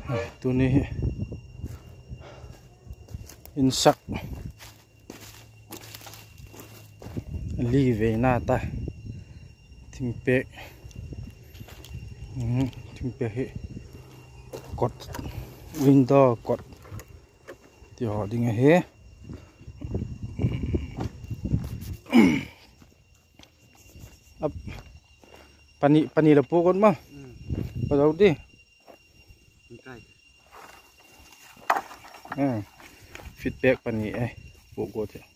ตัวนี้อินสักลีเวน่าตาทิมเปะทิมเปะกดวินโดว์กดเดี๋ยวดิ้งเฮpani la pokon mah padau di feedback pani pokot ya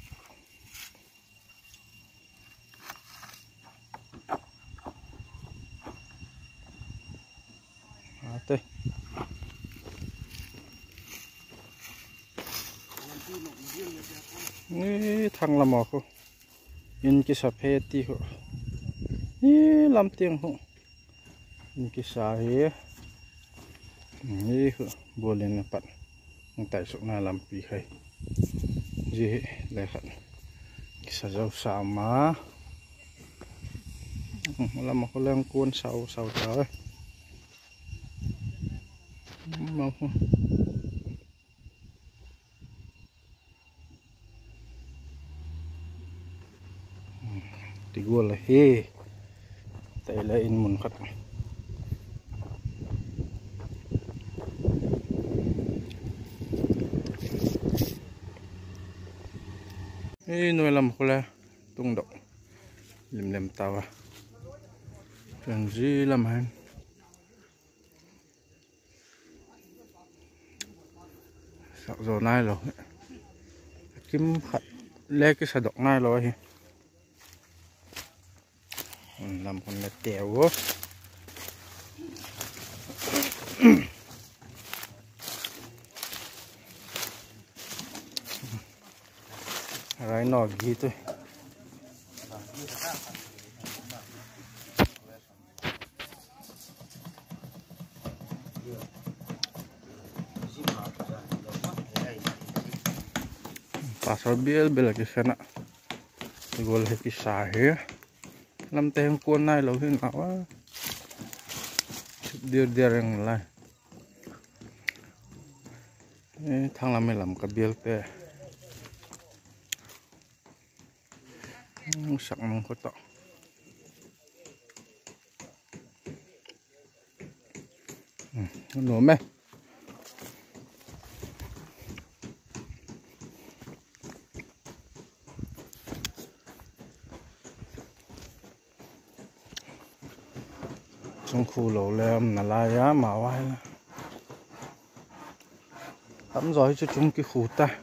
ate ni thang lama ko in ki sapeti ko làm tiếng không cái xa hếtนี่บัวเลนปัดตั้งแต่สุกนาลำปีใครจีเลยครับกิสเจ้าสามมาเรามาก็เรื่องกวนเสาเจ้ามาตีกัวเลยเฮ้แต่ละอินมุนครับนี่หน่วยลำคนละตุ้งดอกเล็มๆตาวะเรื่องจีลำหันสักโซนายหรอกิมขัดเล็กก็สะดอกนายหรอเฮ้ลำคนละเตี๋ยวอะไรหนอกgitu pasar bil lagi sana gue lagi pisah ya làm tem cuốn này lâu hơn nào á dia yang lain thằng làm mày làm cái bill pe sắc mông có tọ nổ mày trong khu lẩu lem là lai á mà ai tắm giỏi cho chúng cái khu ta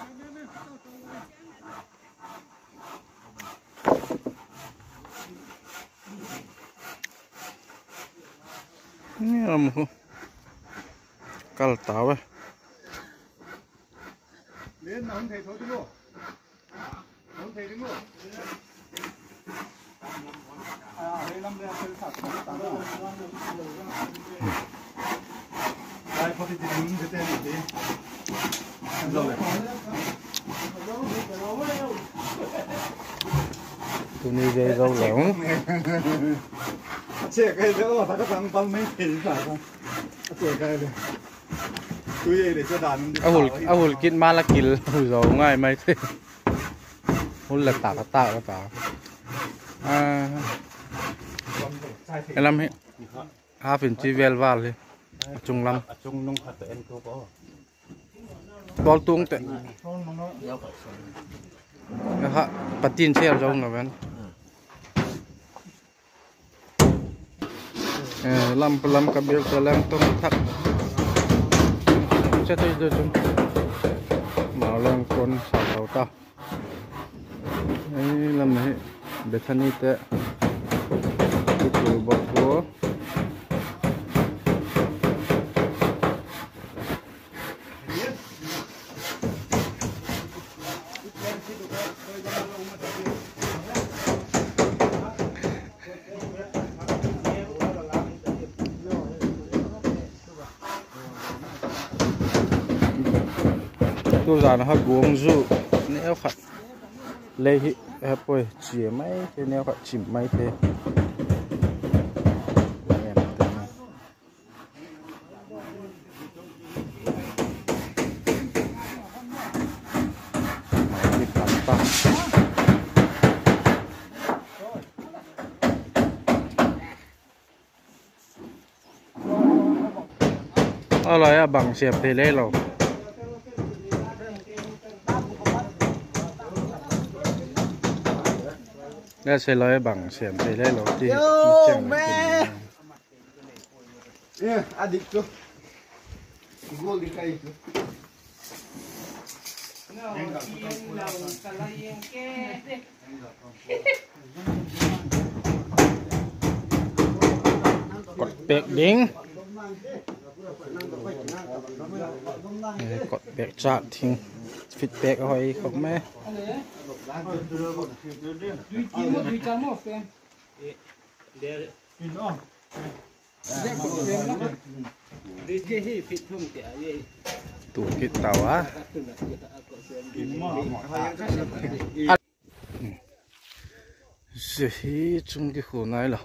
ini là một cal táo ấy tụi này về rau lẻo chế cái đó là các thằng mấy tiền phải không chế cái này tôi để cho đàn ahul kit ma la kil rồi ngay mấy thế hul là tạo làm hết half inch vel val đi chung lắm chung nông hạt em có bol tung tệ ha patin xe rong là vậy làm cái bill cho làm tung thắt sẽ tới giờ chung bảo làm con sào ta ấy làm này để thanh đi tệ bọc búa tôi già nó hơi buông ru nếu phải lấy hết rồi chỉ mấy thế nếu phải chỉ mấy thế อะไรอะบังเสียบเทเล่เราได้ใช้ร้อยบังเสียบเทเล่เราที่เชียงใหม่เนี่ยadik tuh gol di kayu tuh กดเบรกดิ้งกดเบรกจัดทิ้งฟิตเบรกเอาไว้ของแม่ตูกิดเต่าอะเสียจุงกี่หัวไหนหร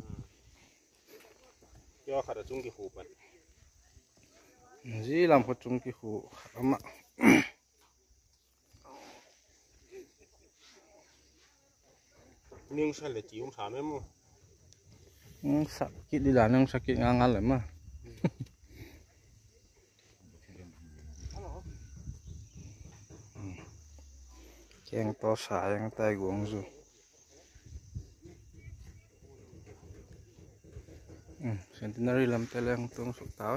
อย่อขาดจุงกี่หัวปันจีลำขาดจุงกี่หัวอามานึ่งใช่เลยจีองศาไหมมั้ง sakit di danang sakit ngangal lah mah. Keng to sayang tai guangzu. Centenary lam teleng tung sok tahu.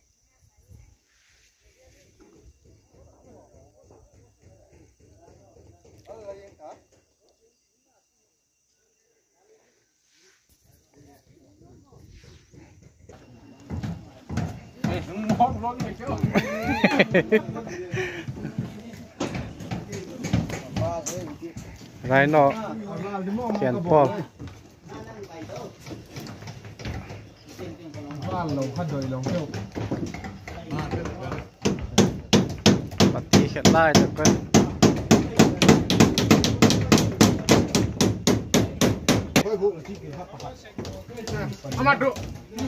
Rai no kian pol pati kian lai được con amat tu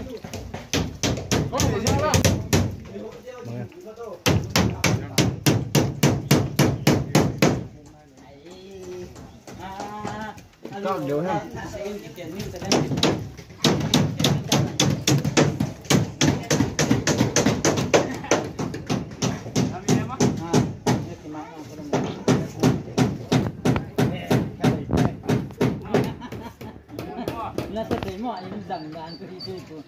Con đều ha. Nasa demo ay dangdaan ko dito ito.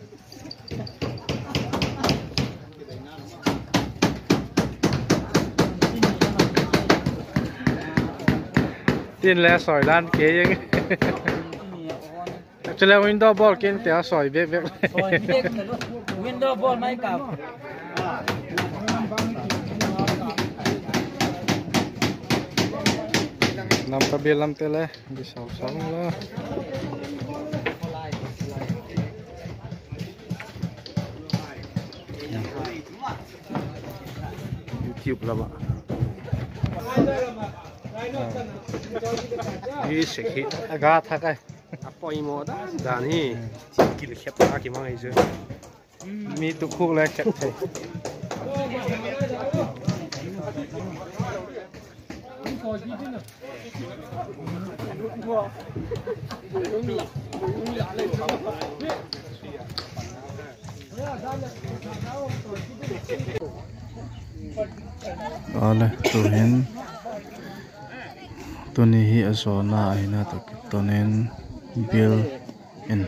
tin lẽ sỏi lan kế vậy cho nên window ball kiến té sỏi biết Window ball may cặp. Nam kabil lam tele di sausang lah YouTube lah pak ini sekit agak thak ay apa imo dah dan ni kilo siap lagi mana itu mi tu khuk le ket thai Oleh tuhin tunihi azona aina tonen bill in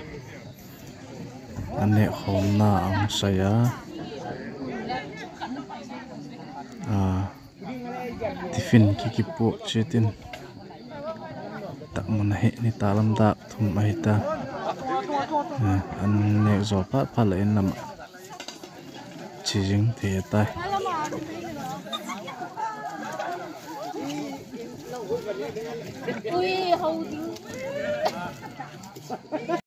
ane khomna ang saya tifin kikipo chitin tak manahi ni talam tak thum ahita ane zopa palain nama chijing thetai Ui, hầu